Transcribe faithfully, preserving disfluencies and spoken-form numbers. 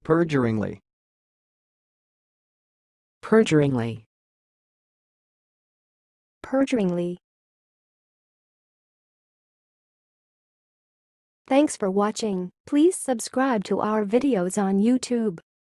perduringly, perduringly, perduringly. Thanks for watching. Please subscribe to our videos on YouTube.